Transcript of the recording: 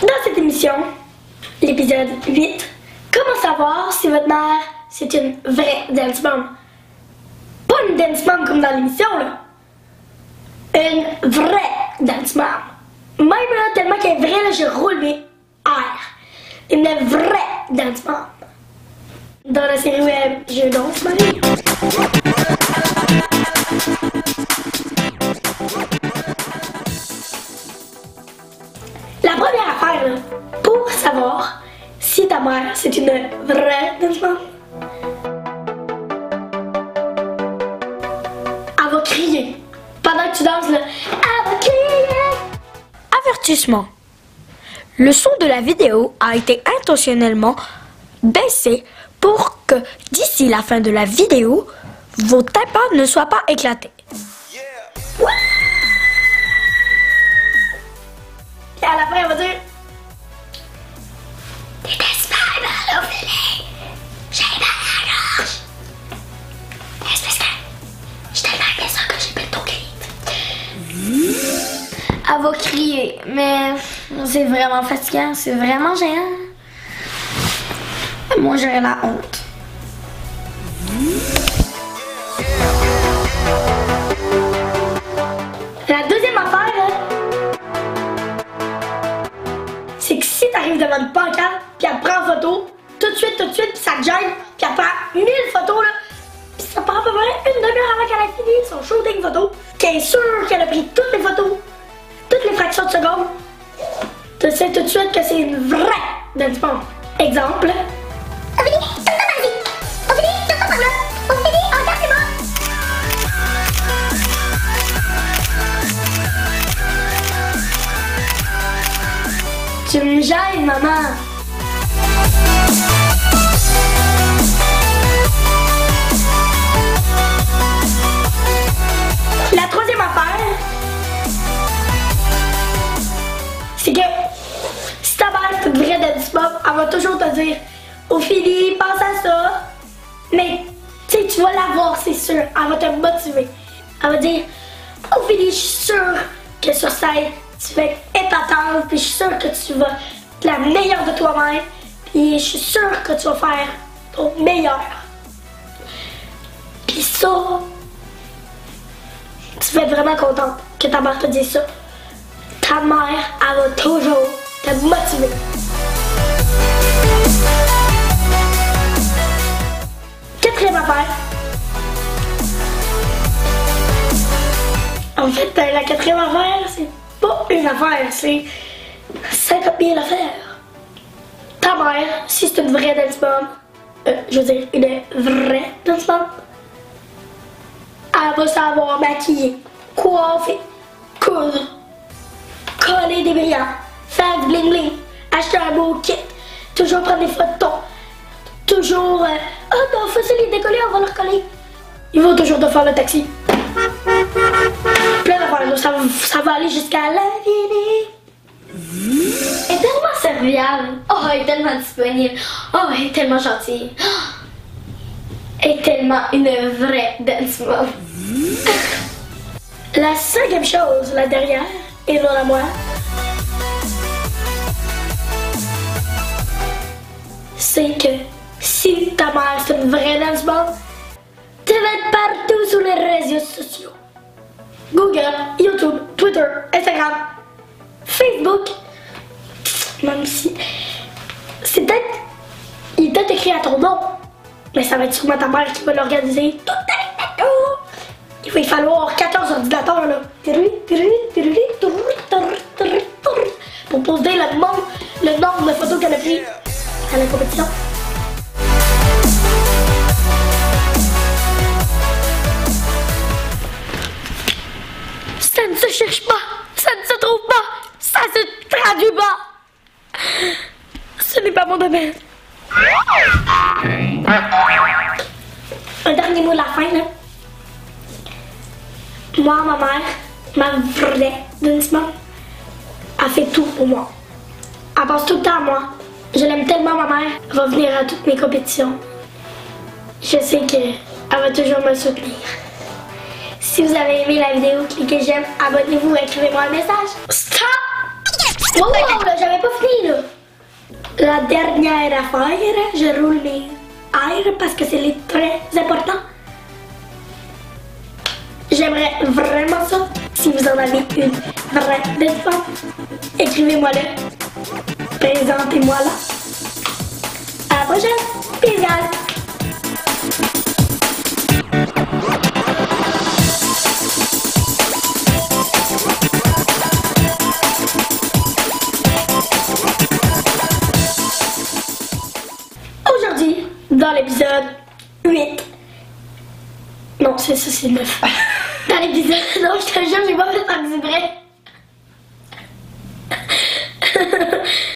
Dans cette émission, l'épisode 8, comment savoir si votre mère, c'est une vraie dance mom? Pas une dance mom comme dans l'émission, là. Une vraie dance mom. Même là, tellement qu'elle est vraie, là, je roule mes airs. Une vraie dance mom. Dans la série web Je danse ma vie. La première affaire, là, pour savoir si ta mère, c'est une vraie dance mom, elle va crier. Pendant que tu danses, là, elle va crier. Avertissement. Le son de la vidéo a été intentionnellement baissé pour que d'ici la fin de la vidéo, vos tympans ne soient pas éclatés. Ouais. Et à la fin, elle va dire t'es mal au filet. J'ai mal à la gorge. C'est parce que je t'ai marqué ça que j'ai pété ton cri. Elle va crier, mais c'est vraiment fatigant, c'est vraiment gênant. Moi, j'aurais la honte. La deuxième affaire, là, c'est que si t'arrives devant une pancarte, puis elle prend en photo, tout de suite, puis ça te gêne, puis elle prend 1000 photos, là, puis ça prend à peu près une demi-heure avant qu'elle ait fini son shooting photo, qu'elle est sûre qu'elle a pris toutes les photos, toutes les fractions de secondes, tu sais tout de suite que c'est une vraie dance mom. Exemple. Tu me gênes, maman. La troisième affaire, c'est que si ta mère est une vraie dance mom, elle va toujours te dire Ophélie, pense à ça. Mais tu sais, tu vas la voir, c'est sûr. Elle va te motiver. Elle va dire Ophélie, je suis sûre que sur scène, tu vas être épatante, puis je suis sûre que tu vas être la meilleure de toi-même, puis je suis sûre que tu vas faire ton meilleur. Puis ça, tu vas être vraiment contente que ta mère te dise ça. Ta mère, elle va toujours te motiver. Quatrième affaire. En fait, la quatrième affaire, c'est pas une affaire, c'est 50 000 affaires. Ta mère, si c'est une vraie dance mom, je veux dire une vraie dance mom, elle va savoir maquiller, coiffer, coudre, coller des brillants, faire du bling bling, acheter un beau kit, toujours prendre des photos, toujours oh non, faut-il les décoller, on va leur coller. Ils vont toujours te faire le taxi. Plein d'affaires, ça va aller jusqu'à l'infini. Elle est tellement serviable. Oh, elle est tellement disponible. Oh, elle est tellement gentille. Oh, elle est tellement une vraie dance mom. La cinquième chose, la dernière, et non la moi, c'est que si ta mère c'est une vraie dance mom, tu vas être partout sur les réseaux sociaux. Google, YouTube, Twitter, Instagram, Facebook. Même si c'est peut-être, il est peut-être écrit à ton nom, mais ça va être sûrement ta mère qui va l'organiser tout avec ta tour. Il va y falloir 14 ordinateurs là, pour poser le nombre de photos qu'elle a pris à la compétition. Ça ne se cherche pas, ça ne se trouve pas, ça se traduit pas. Ce n'est pas mon domaine. Un dernier mot de la fin, là. Moi, ma mère, ma vraie dance mom, elle fait tout pour moi. Elle pense tout le temps à moi. Je l'aime tellement, ma mère. Elle va venir à toutes mes compétitions. Je sais qu'elle va toujours me soutenir. Si vous avez aimé la vidéo, cliquez j'aime, abonnez-vous, écrivez-moi un message. Stop! Oh, là, j'avais pas fini. La dernière affaire, je roule les airs parce que c'est les très important. J'aimerais vraiment ça. Si vous en avez une vraie belle femme, écrivez-moi-le. Présentez-moi là. À la prochaine. Peace, guys. Aujourd'hui, dans l'épisode 8. Non, c'est ça, c'est 9. Dans l'épisode. Non, je te jure, j'ai pas fait exprès.